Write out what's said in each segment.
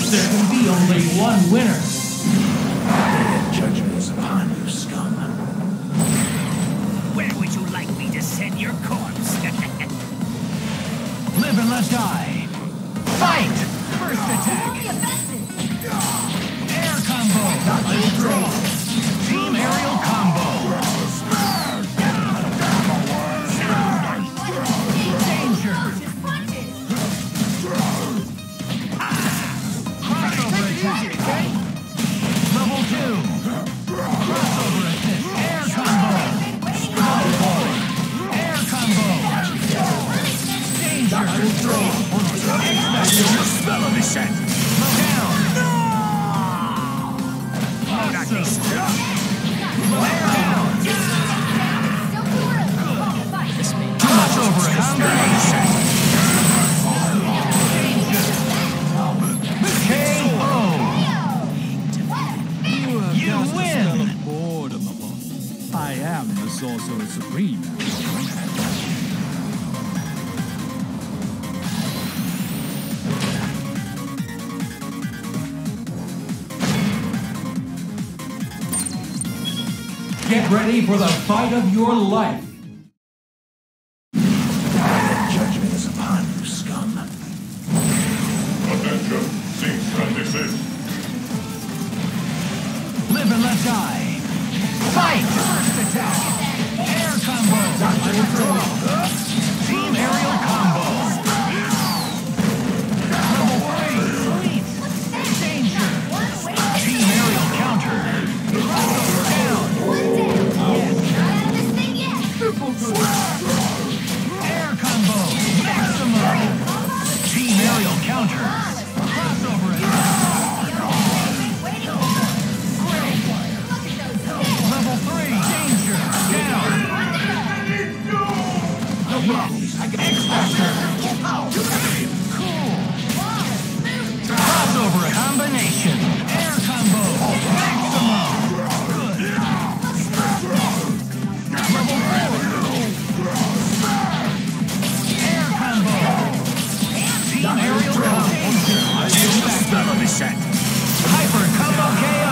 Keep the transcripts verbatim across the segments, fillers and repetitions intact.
There can be only one winner. Judgment is upon you, scum. Where would you like me to send your corpse? Live and let die. Fight! First attack. Air combo. Draw. Team aerial combo. Danger. Crossover attack. Level two. Crossover assist. Air combo. Level four. Air combo. Danger. Spell of descent. Slow down. Oh, not this. Slow down. Too much over it. K O. You win. I am the Sorcerer Supreme. Get ready for the fight of your life. Judgment is upon you, scum. Attention, cease and desist. Live and let die. Fight! First attack. Air combo. Team aerial combo. Level three. Danger. Team aerial counter. Crossover down. Air combo. Maximum. Team aerial counter. Crossover attack. Level three. Danger. Down. X-Factor. Cool. Crossover combination. Air combo. Maximum. Good. Level four. Air combo. Team aerial combo. Spell of descent. Hyper combo K O.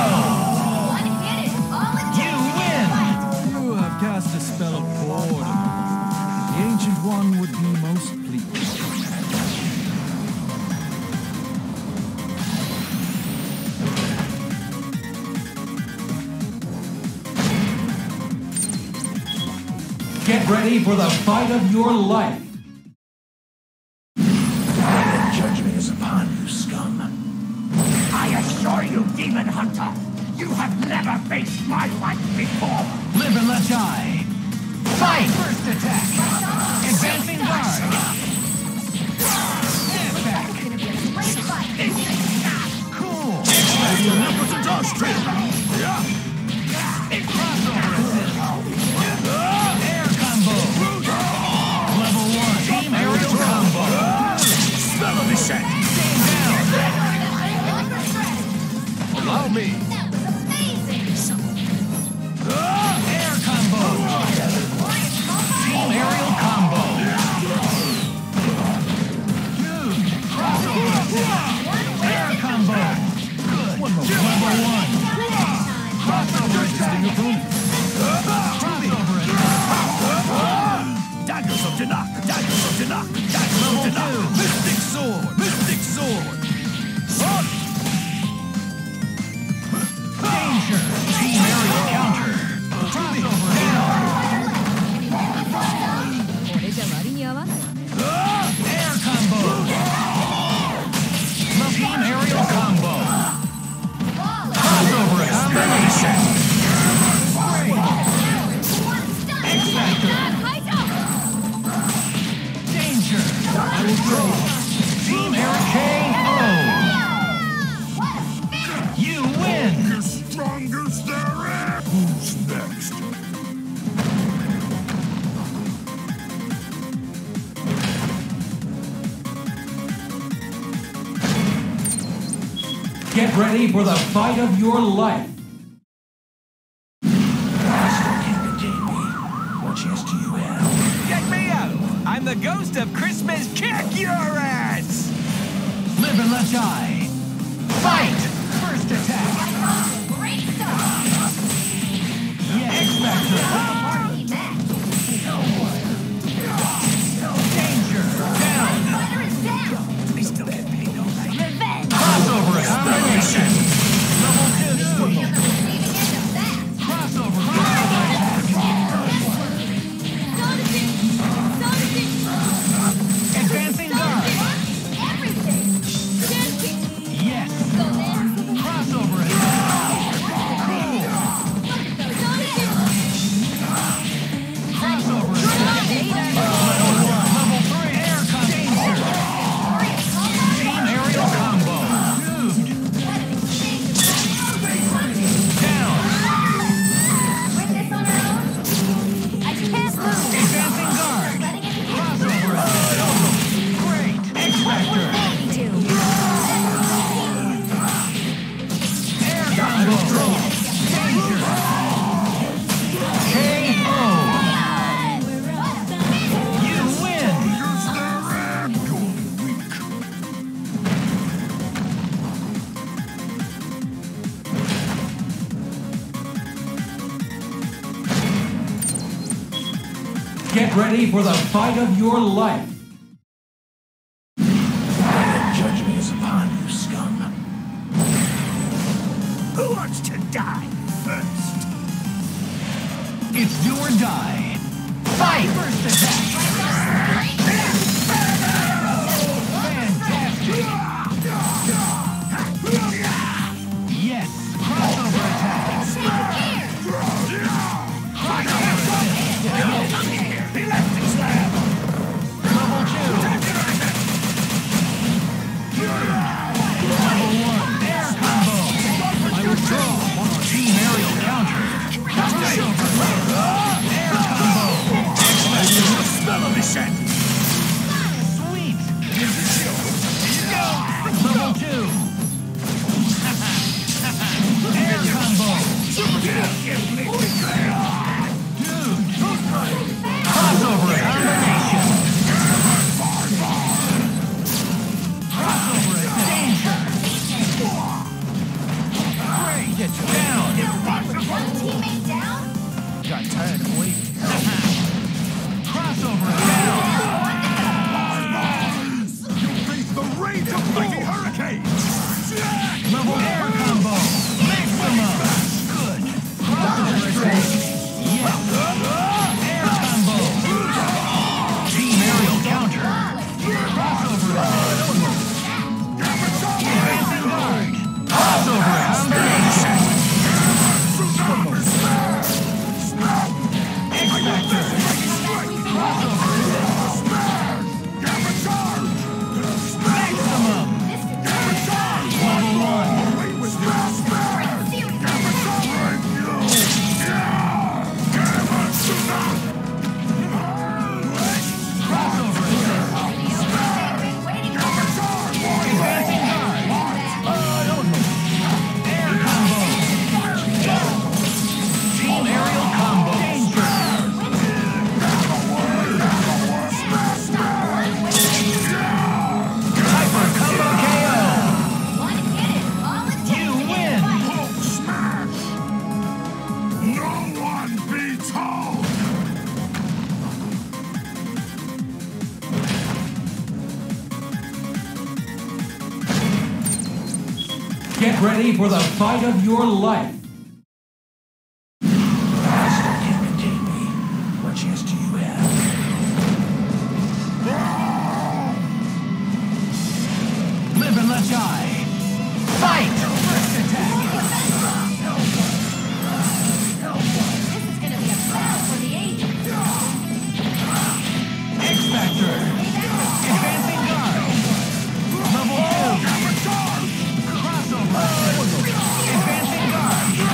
You win. You have cast a spell of boredom. The Ancient One would be most pleased. Get ready for the fight of your life. Judgment is upon you, scum. I assure you, Demon Hunter, you have never faced my like before. Live and let die. Fight! First attack. Advancing guard. Step back. Cool. Crossover assist. Air combo. Level one. Team aerial combo. Spell of descent. Down. Allow me. Air combo. Team aerial combo. Huge. Crossover assist. Air combo. Good. Level one. Crossover attack. Crossover attack. Daggers of Janak. Daggers of Janak. Daggers of Janak. Mystic sword. Mystic sword. Danger. Team aerial counter. Crossover down. Air combo. Team aerial combo. Crossover combination. X-Factor. Danger. Team air K O. You win. Strongest there is. Who's next? Get ready for the fight of your life. Master can't contain me. What chance do you have? Get me out! I'm the ghost of Christmas. Kick your ass! Live and let die. Get ready for the fight of your life. The judgment is upon you, scum. Who wants to die first? It's do or die. Fight! First attack. Fantastic. Yes. Crossover attack. Electric slam! Level two. Level one. Air combo. I withdraw. Team aerial counter. Crossover. Air combo. Smell of descent! Sweet. Level two. Air combo. Dude. Crossover combination. Crossover danger. Great. Get you down. One teammate down? Got tired of waiting. Crossover down. You face the rage of mighty hurricanes! Level air combo. Mix them up. Good. Crossover attack. Yes. Air combo. Team aerial counter. Crossover attack. Advancing guard. Crossover combination. X-Factor. Crossover attack. Maximum. Level one. Crossover attack. Advancing guard. Air combo. Team aerial combo. Danger. Hyper combo K O. One hit it, all it takes You to win. end the fight. Hulk smash! No one beats Hulk! Get ready for the fight of your life. Master Demon J P, what chance do you have? Live and let die. Fight! First attack. This is gonna be a battle for the ages. X-Factor. Advancing guard. Level two. Crossover. Advancing guard.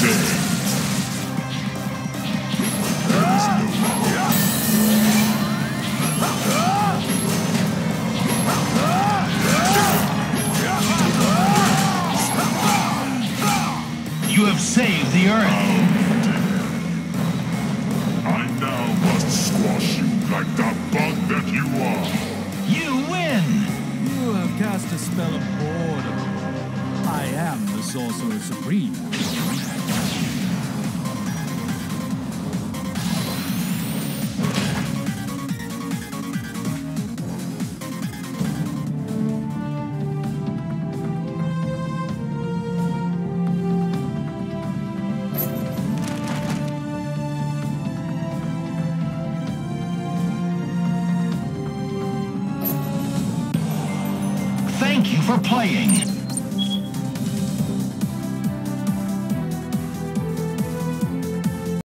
dead. You have saved the Earth. I now must squash you like the bug that you are. You win! You have cast a spell of boredom. I am the Sorcerer Supreme. Thank you for playing.